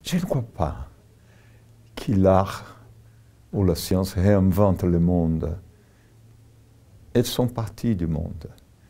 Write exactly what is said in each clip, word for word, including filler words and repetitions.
Je ne crois pas que l'art ou la science réinventent le monde. Elles sont parties du monde.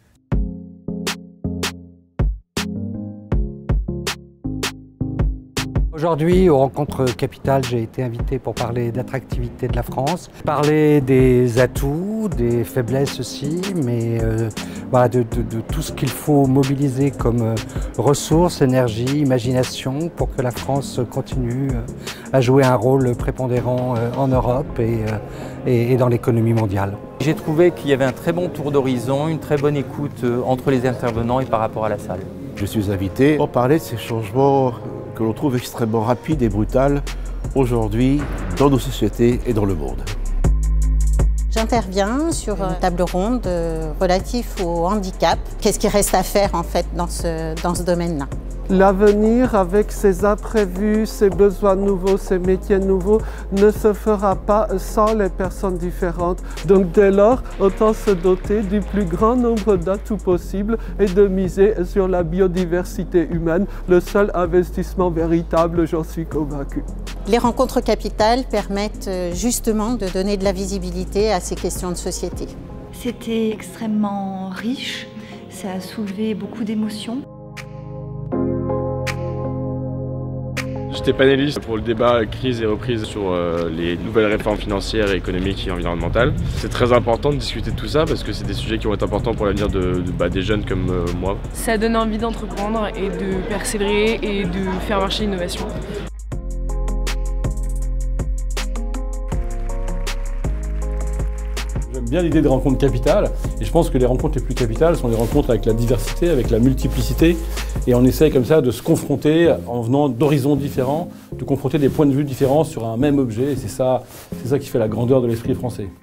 Aujourd'hui, aux Rencontres Capitales, j'ai été invité pour parler d'attractivité de la France, parler des atouts, des faiblesses aussi, mais euh, voilà, de, de, de tout ce qu'il faut mobiliser comme euh, ressources, énergie, imagination pour que la France continue euh, à jouer un rôle prépondérant euh, en Europe et, euh, et, et dans l'économie mondiale. J'ai trouvé qu'il y avait un très bon tour d'horizon, une très bonne écoute euh, entre les intervenants et par rapport à la salle. Je suis invité pour parler de ces changements que l'on trouve extrêmement rapides et brutaux aujourd'hui dans nos sociétés et dans le monde. J'interviens sur une table ronde relative au handicap. Qu'est-ce qui reste à faire en fait dans ce, dans ce domaine-là? L'avenir, avec ses imprévus, ses besoins nouveaux, ses métiers nouveaux, ne se fera pas sans les personnes différentes. Donc dès lors, autant se doter du plus grand nombre d'atouts possibles et de miser sur la biodiversité humaine, le seul investissement véritable, j'en suis convaincu. Les rencontres capitales permettent justement de donner de la visibilité à ces questions de société. C'était extrêmement riche, ça a soulevé beaucoup d'émotions. J'étais panéliste pour le débat crise et reprise sur euh, les nouvelles réformes financières, économiques et environnementales. C'est très important de discuter de tout ça parce que c'est des sujets qui vont être importants pour l'avenir de, de, bah, des jeunes comme euh, moi. Ça donne envie d'entreprendre et de persévérer et de faire marcher l'innovation. J'aime bien l'idée des rencontres capitales et je pense que les rencontres les plus capitales sont les rencontres avec la diversité, avec la multiplicité et on essaie comme ça de se confronter en venant d'horizons différents, de confronter des points de vue différents sur un même objet et c'est ça, c'est ça qui fait la grandeur de l'esprit français.